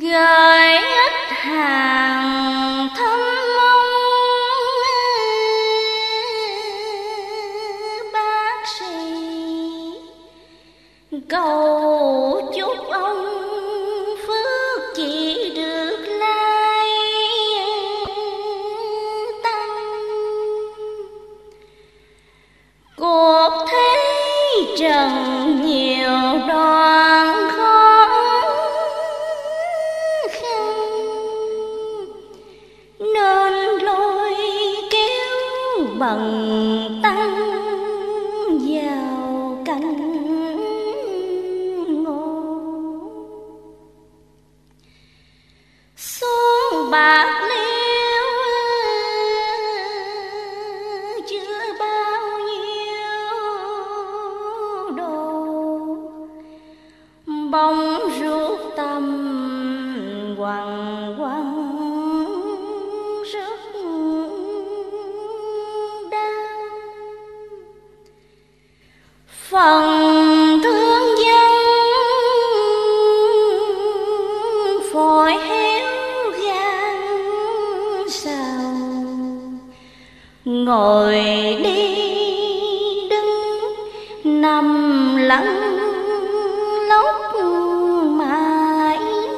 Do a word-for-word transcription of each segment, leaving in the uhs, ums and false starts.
gửi ít hàng thăm mong bác sĩ, cầu chúc ông phước chỉ được lai tăng. Cuộc thế trần nhiều đoạn khó khăn, nên lôi kéo bằng tăng vào cánh ngô. Xuống bạc liêu chưa bao nhiêu đồ, bóng rút tâm quằn quằn rất đau. Phần thương dân phổi héo gan sầu, ngồi đi đứng nằm lăn lóc mãi.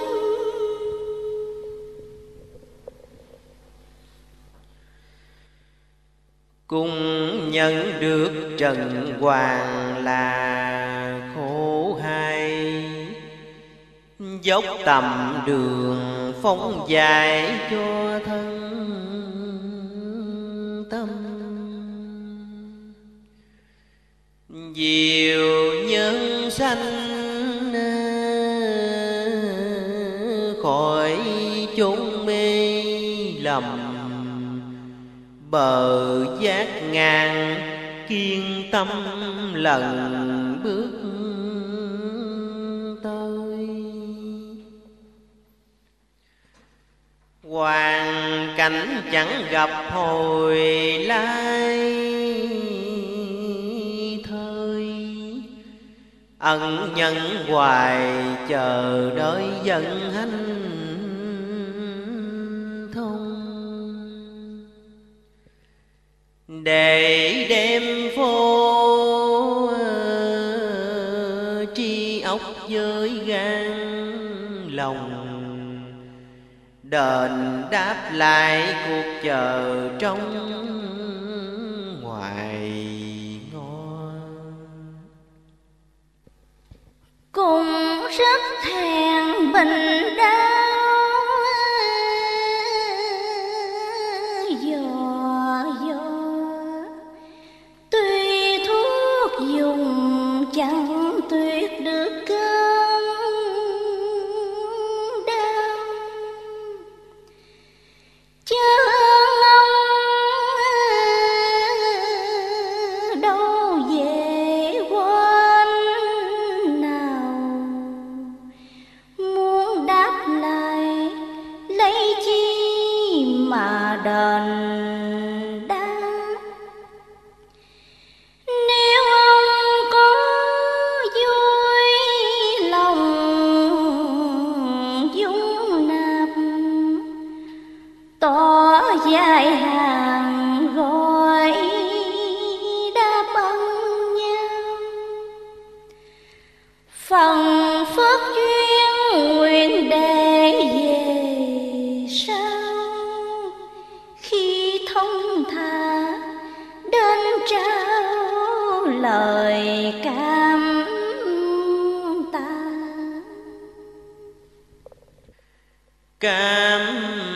Cũng nhận được trần hoàng là khổ hai, dốc tầm đường phong dài cho thân tâm. Diệu nhân sanh khỏi chốn mê lầm, bờ giác ngang kiên tâm lần bước tới. Hoàn cảnh chẳng gặp hồi lai thời, ân nhân hoài chờ đợi dân hanh thông. Để đem phố tri óc với gan lòng, đền đáp lại cuộc chờ trong ngoài ngõ. Cũng rất thèn bình đau dò dò, tuy thuốc dùng chẳng tuyệt được cơn đau. Chớ ông đâu về quên nào, muốn đáp lại lấy chi mà đền đáp. Nếu ông có vui lòng dung nạp, tỏ dài hàng gọi đáp ân nhau. Phần phước duyên nguyện để về sau, khi thông thả đến trao lời cảm tạ. Cảm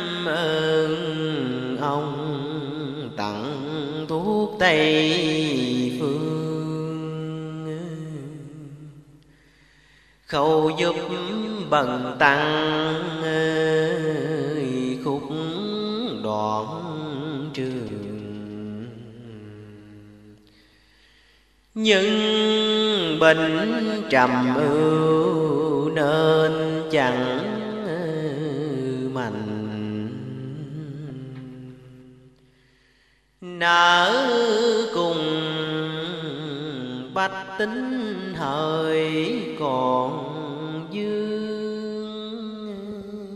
ơn ông tặng thuốc Tây phương, khâu giúp bần tăng khúc đoạn trường. Nhưng bệnh trầm ưu nên chẳng mạnh, nở cùng bách tính hời còn dương.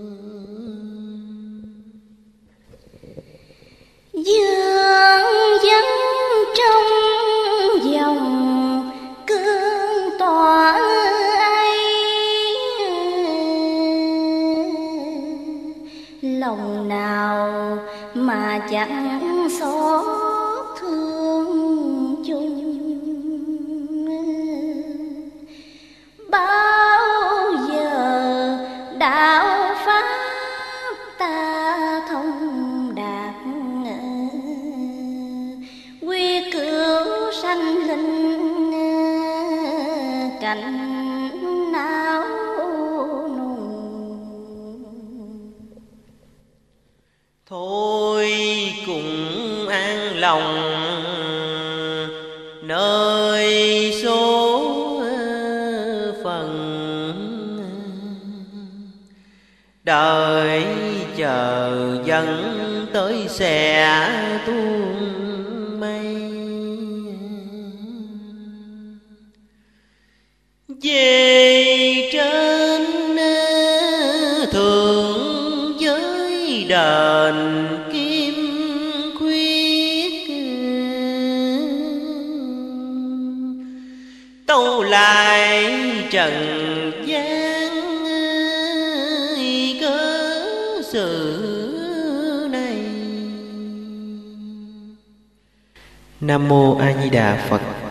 chẳng xót thương chung. Bao giờ đạo pháp ta thông đạt, quy cửu sanh linh cảnh não nùng. Thôi cùng an lòng nơi số phận, đợi chờ dẫn tới sẽ tuôn mây. Về trên thượng giới đền kim khuyết, tâu lại trần gian cớ sự này. Nam mô A Di Đà Phật.